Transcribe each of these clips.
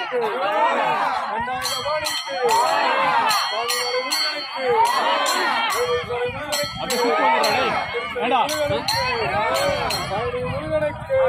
முருகனுக்கு கண்டாயவாணிக்கு பாதிமலை முருகனுக்கு பழனி முருகனுக்கு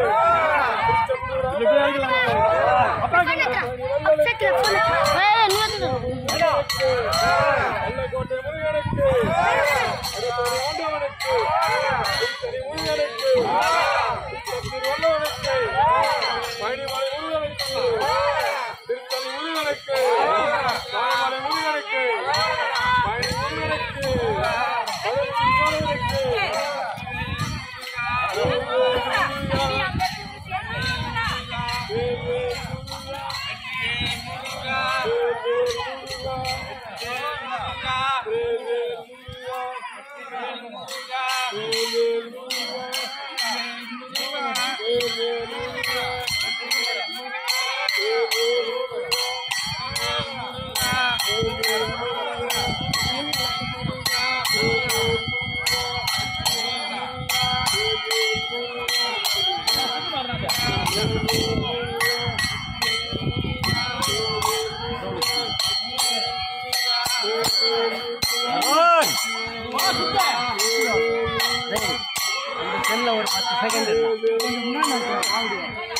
வெள்ளக்கோட்டை முருகனுக்கு ஆண்டவனுக்கு முருகனுக்கு வல்லவனுக்கு பழனிமலை முருகனுக்கு திருத்தணி முருகனுக்கு தாய்மலை முருகனுக்கு பழனி முருகனுக்கு ஒரு 10 செகண்ட்